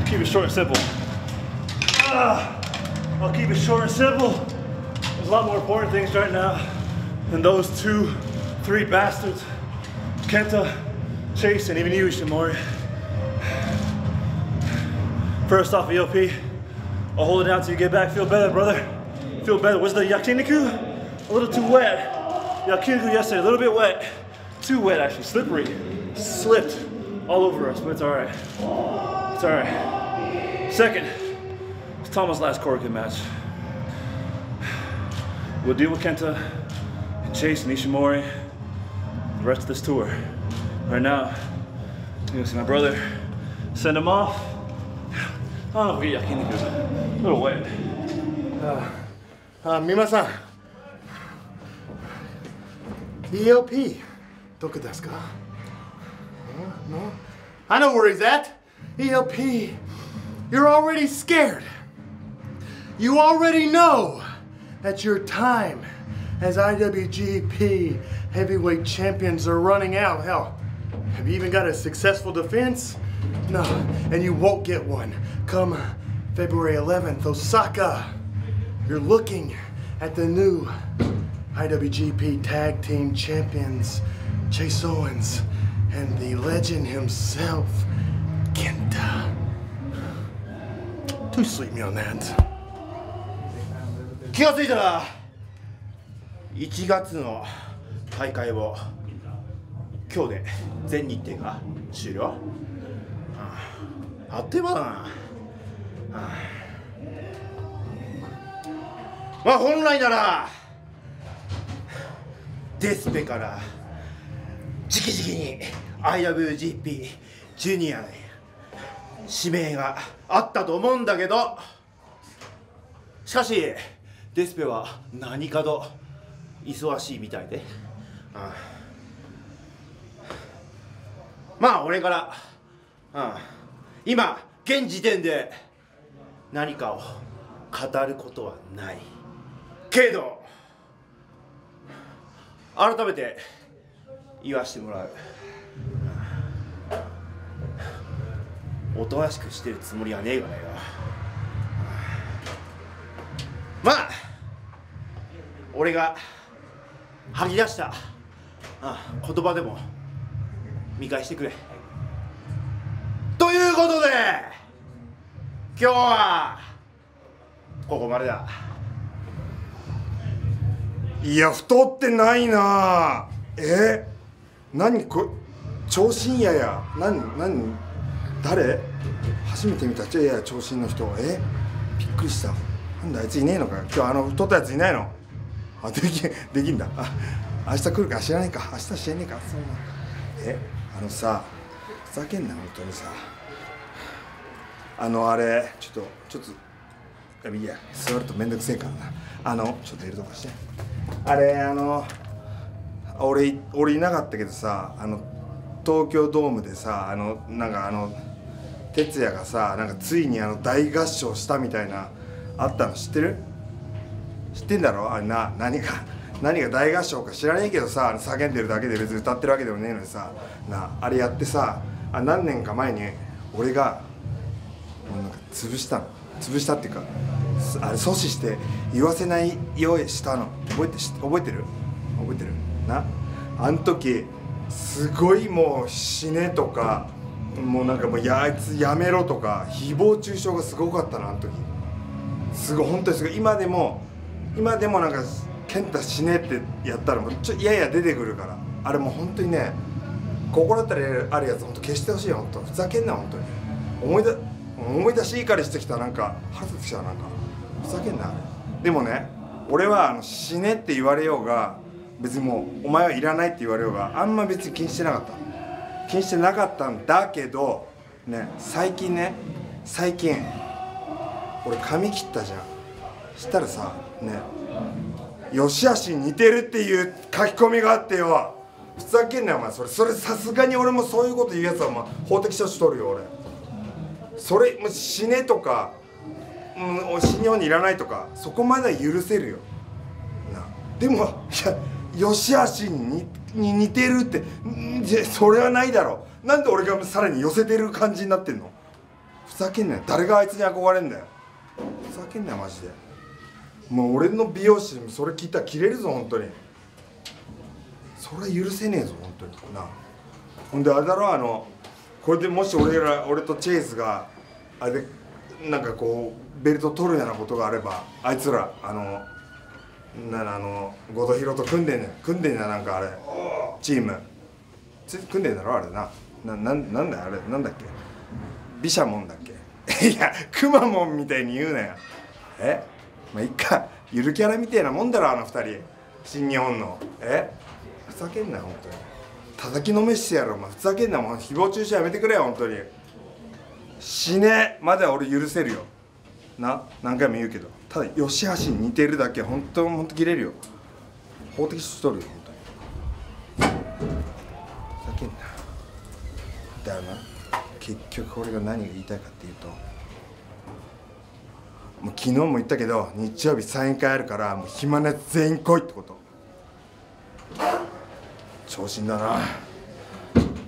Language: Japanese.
Keep it short and simple. I'll keep it short and simple. There's a lot more important things right now than those 3 bastards. Kenta, Chase, and even you, Ishimori. First off, ELP, I'll hold it down till you get back. Feel better, brother. Feel better. Was the yakiniku a little too wet? Yakiniku yesterday, a little bit wet. Too wet, actually. Slippery. Slipped all over us, but it's all right. It's all right. Second, it's Tama's last Korakuen match. We'll deal with Kenta and Chase and Ishimori the rest of this tour. Right now, I'm gonna see my brother, send him off. I don't know if we get yakiniku. A little wet. 三馬さん ELP どこですか No? I know where he's at. ELP, you're already scared. You already know that your time as IWGP heavyweight champions are running out. Hell, have you even got a successful defense? No, and you won't get one. Come February 11th, Osaka. You're looking at the new IWGP Tag Team Champions, Chase Owens, and the legend himself, Kenta. Don't sleep me on that. 気がついたら1月の大会を今日で全日程が終了。あっという間だな。まあ本来ならデスペから直々に IWGP ジュニアに指名があったと思うんだけど、しかしデスペは何かと忙しいみたいで、まあ俺から、今現時点で何かを語ることはないけど、改めて言わしてもらう。おとなしくしてるつもりはねえがよ。まあ俺が吐き出した言葉でも見返してくれ。ということで今日はここまでだ。 いや太ってないな。何こ長身や何誰初めて見た。いや長身の人。びっくりした。なんだあいついねえのか。今日太ったやついないの。できんだ。明日来るか知らないか。明日知らねえか。そうなさふざけんな本当にさ。あれちょっといや座るとめんどくせえからな。ちょっといるとこして。あれ俺いなかったけどさ、東京ドームでさなんか哲也がさなんかついに大合唱したみたいなあったの知ってる？知ってんだろあれな。何が大合唱か知らねえけどさ、叫んでるだけで別に歌ってるわけでもねえのにさあれやってさ、何年か前に俺がなんか潰したっていうかあれ阻止して言わせないようにしたの覚えてるな。あの時すごいもう死ねとかもうなんかもうあいつやめろとか誹謗中傷がすごかったなあの時。すごい本当にすごい。今でもなんか健太死ねってやったらもうやや出てくるから、あれもう本当にね心当たりあるやつ本当消してほしいよ。本当ふざけんな本当に。思い出し怒りしてきた。なんか腹立ってきた。なんかふざけんなあれ。でもね俺は死ねって言われようが別にもうお前はいらないって言われようがあんま別に気にしてなかったんだけどね、最近俺髪切ったじゃん。したらさね吉橋に似てるっていう書き込みがあってよ。ふざけんなよお前。それさすがに俺もそういうこと言うやつは法的処置取るよ俺。それもう死ねとか、死にようにいらないとかそこまでは許せるよな。でもいや吉橋に似てるってそれはないだろ。なんで俺がさらに寄せてる感じになってんの。 ふざけんなよ。誰があいつに憧れんだよ。ふざけんなよマジで。もう俺の美容師それ聞いたらキレるぞ本当に。それは許せねえぞ本当にな。ほんであれだろ、これでもし俺とチェイスがあれでなんかこうベルト取るようなことがあれば、あいつらゴドヒロと組んでんだなんかあれチーム組んでんだろあれな。なんだあれなんだっけ、毘沙門だっけいやくまモンみたいに言うなよ。まあいっか、ゆるキャラみたいなもんだろあの二人、新日本の。ふざけんなよ本当に。叩きのめしてやろお前。ふざけんな、もう誹謗中傷やめてくれよ本当に。死ねまでは俺許せるよな、何回も言うけど。ただ吉橋に似てるだけ本当切れるよ。法的処置取るよ本当に。ふざけんなだよな。結局俺が何が言いたいかっていうと、もう昨日も言ったけど日曜日サイン会あるからもう暇なやつ全員来いってこと。調子んだな。